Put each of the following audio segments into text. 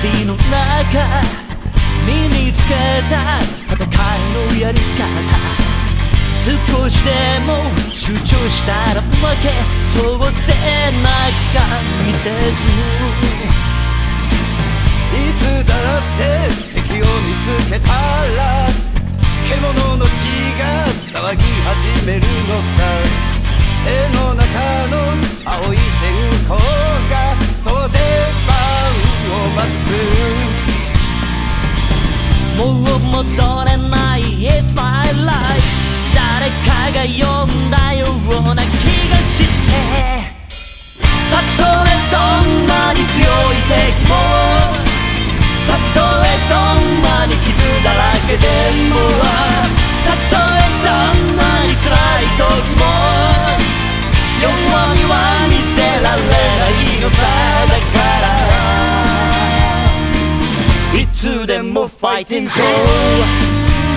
びの中身につけた戦いのやり方、少しでも躊躇したら負け、そう背中見せず、 いつだって敵を見つけたら獣の血が騒ぎ始めるのさ。手の中の青い線香がそう出番を待つ。 もう戻れない It's my life、 誰かが呼んだような気がして、たとえどんなに強い敵も、たとえどんなに傷だらけでも、たとえどんなに辛い時も弱みは見せられないのさ。だからいつでもファイティングソール、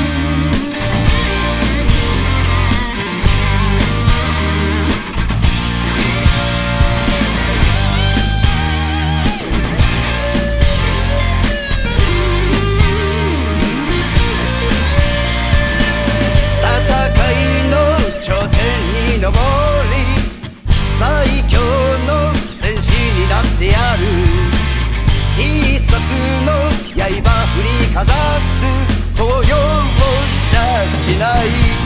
最強の戦士になってやる。必殺の刃振りかざす、そう容赦しない。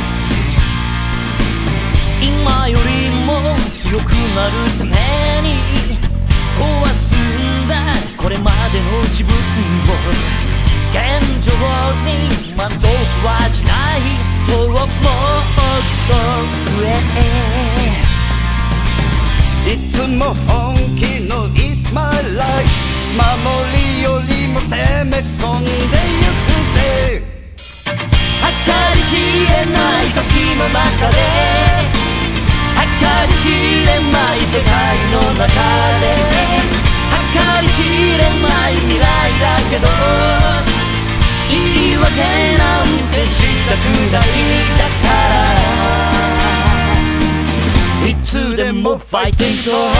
今よりも強くなるために壊すんだこれまでの自分を。現状に満足はしない、そうもっと上へ。 いつも本気の It's my life、 守りよりも攻め込んでゆくぜ。 計り知れない時の中で、計り知れない世界の中で、計り知れない未来だけど、言い訳なんてしたくない。だからいつでもファイティングソール、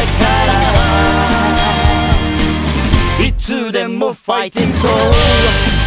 いつでもファイティングソール。